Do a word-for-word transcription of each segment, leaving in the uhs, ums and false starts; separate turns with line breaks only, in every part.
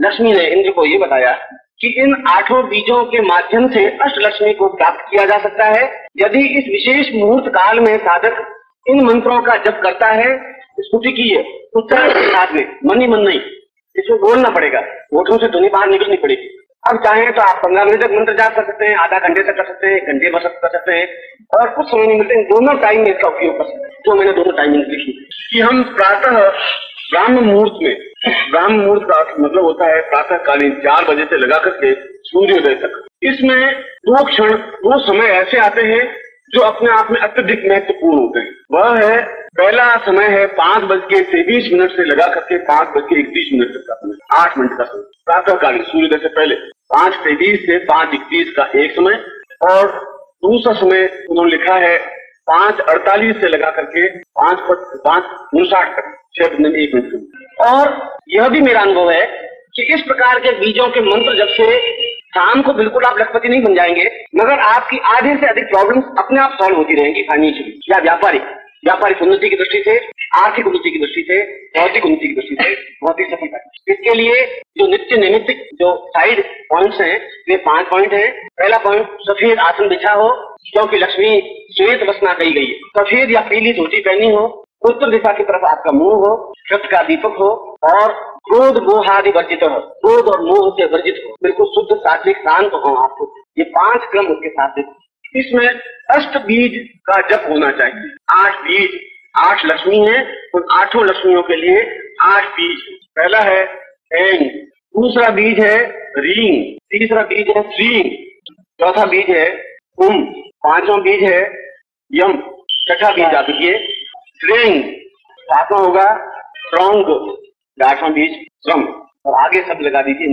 लक्ष्मी ने इंद्र को ये बताया कि इन आठों बीजों के माध्यम से अष्टलक्ष्मी को प्राप्त किया जा सकता है यदि इस विशेष मुहूर्त काल में साधक इन मंत्रों का जप करता है। स्तुति की है उच्चारण के साथ में, मन ही मन नहीं, इसको बोलना पड़ेगा, होठों से ध्वनि बाहर निकलनी पड़ेगी। अब चाहें तो आप पंद्रह मिनट तक मंत्र जाप कर सकते हैं, आधा घंटे तक कर सकते हैं, एक घंटे भर कर सकते हैं, और कुछ समय नहीं मिलते दोनों टाइम में इसका उपयोग कर सकते हैं। जो मैंने दोनों टाइमिंग लिखी कि हम प्रातः ब्राह्म मुहूर्त में, ब्राह्म मुहूर्त का मतलब होता है प्रातः कालीन चार बजे से लगा करके सूर्योदय तक, इसमें दो क्षण दो समय ऐसे आते हैं जो अपने आप में अत्यधिक महत्वपूर्ण होते हैं। वह है, पहला समय है पांच बज के तेईस मिनट से लगा करके पांच बज के इकतीस मिनट तक का समय, आठ मिनट का समय प्रातःकालीन सूर्योदय से पहले, पांच तेईस से पांच इकतीस का एक समय, और दूसरा समय उन्होंने लिखा है पांच अड़तालीस से लगा करके पांच पांच उनसाठ तक, छह मिनट एक मिनट। और यह भी मेरा अनुभव है कि इस प्रकार के बीजों के मंत्र जब से शाम को बिल्कुल आप लखपति नहीं बन जाएंगे, मगर आपकी आधे से अधिक प्रॉब्लम्स अपने आप सॉल्व होती रहेंगी, फाइनेंशियली या व्यापारिक व्यापारिक उन्नति की दृष्टि से, आर्थिक उन्नति की दृष्टि से, भौतिक उन्नति की दृष्टि से बहुत ही सफलता। इसके लिए जो नित्य नैमित्तिक जो साइड पॉइंट्स हैं वे पांच पॉइंट हैं। पहला पॉइंट, सफेद आसन बिछा हो क्योंकि लक्ष्मी श्वेत वसना कही गई है। सफेद या पीली धोती पहनी हो, उत्तर दिशा की तरफ आपका मुंह हो, छत का दीपक हो, और क्रोध मोहादि वर्जित हो, क्रोध और मोह से वर्जित हो, बिल्कुल शुद्ध सात्विक शांत हो आपको। ये पांच क्रम उसके साथ है। इसमें अष्ट बीज का जप होना चाहिए। आठ बीज, आठ लक्ष्मी है, उन आठों लक्ष्मियों के लिए आठ बीज। पहला है ऐं, दूसरा बीज है रीं, तीसरा बीज है श्रीं, चौथा बीज है उम, पांचवा बीज है यम, छठा बीज आप देखिए श्रेंग, सातवां होगा स्ट्रॉन्ग, आठवां बीज श्रम, और आगे सब लगा दीजिए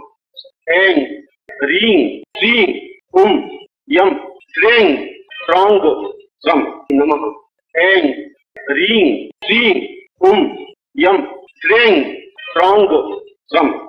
नमः। ऐं रीं श्रीं उम यम श्रेंग स्ट्रॉन्ग श्रम नमः। ऐं रीं श्रीं उम यम श्रेंग स्ट्रॉन्ग श्रम।